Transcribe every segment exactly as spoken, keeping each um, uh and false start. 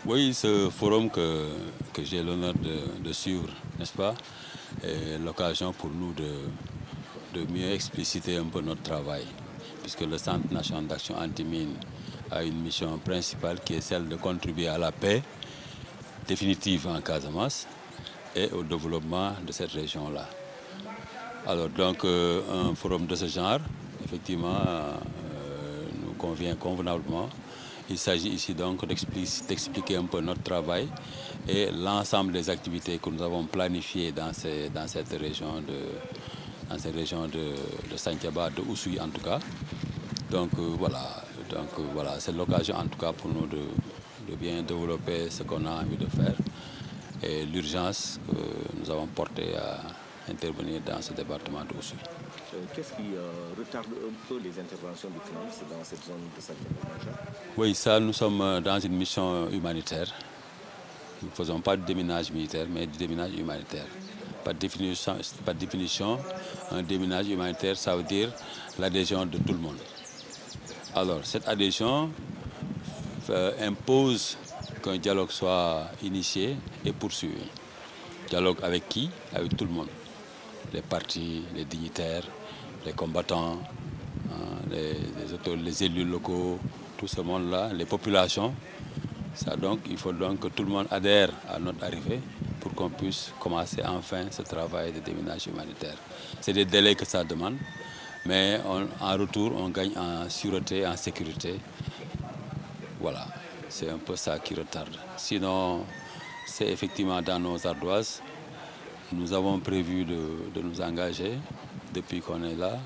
Oui, ce forum que, que j'ai l'honneur de, de suivre, n'est-ce pas, est l'occasion pour nous de, de mieux expliciter un peu notre travail, puisque le Centre national d'action anti-mine a une mission principale qui est celle de contribuer à la paix définitive en Casamance et au développement de cette région-là. Alors donc euh, un forum de ce genre, effectivement, euh, nous convient convenablement. Il s'agit ici donc d'expliquer un peu notre travail et l'ensemble des activités que nous avons planifiées dans, ces, dans cette région de, dans ces régions de, de Santhiaba, de Oussouye en tout cas. Donc euh, voilà, donc euh, voilà, c'est l'occasion en tout cas pour nous de, de bien développer ce qu'on a envie de faire et l'urgence que nous avons portée à intervenir dans ce département d'Oussouye. Euh, Qu'est-ce qui euh, retarde un peu les interventions du C N I S dans cette zone de Santhiaba? Oui, ça, nous sommes dans une mission humanitaire. Nous ne faisons pas de déminage militaire, mais du déminage humanitaire. Par définition, par définition, un déminage humanitaire, ça veut dire l'adhésion de tout le monde. Alors, cette adhésion euh, impose qu'un dialogue soit initié et poursuivi. Dialogue avec qui? Avec tout le monde. Les partis, les dignitaires, les combattants, hein, les, les, autos, les élus locaux, tout ce monde-là, les populations. Ça, donc, il faut donc que tout le monde adhère à notre arrivée pour qu'on puisse commencer enfin ce travail de déminage humanitaire. C'est des délais que ça demande, mais on, en retour, on gagne en sûreté, en sécurité. Voilà, c'est un peu ça qui retarde. Sinon, c'est effectivement dans nos ardoises. Nous avons prévu de, de nous engager depuis qu'on est là,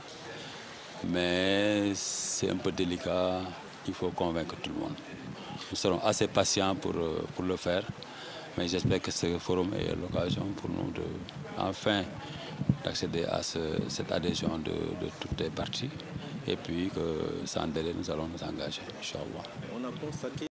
mais c'est un peu délicat, il faut convaincre tout le monde. Nous serons assez patients pour, pour le faire, mais j'espère que ce forum est l'occasion pour nous de, enfin d'accéder à ce, cette adhésion de, de toutes les parties et puis que sans délai nous allons nous engager, Inch'Allah.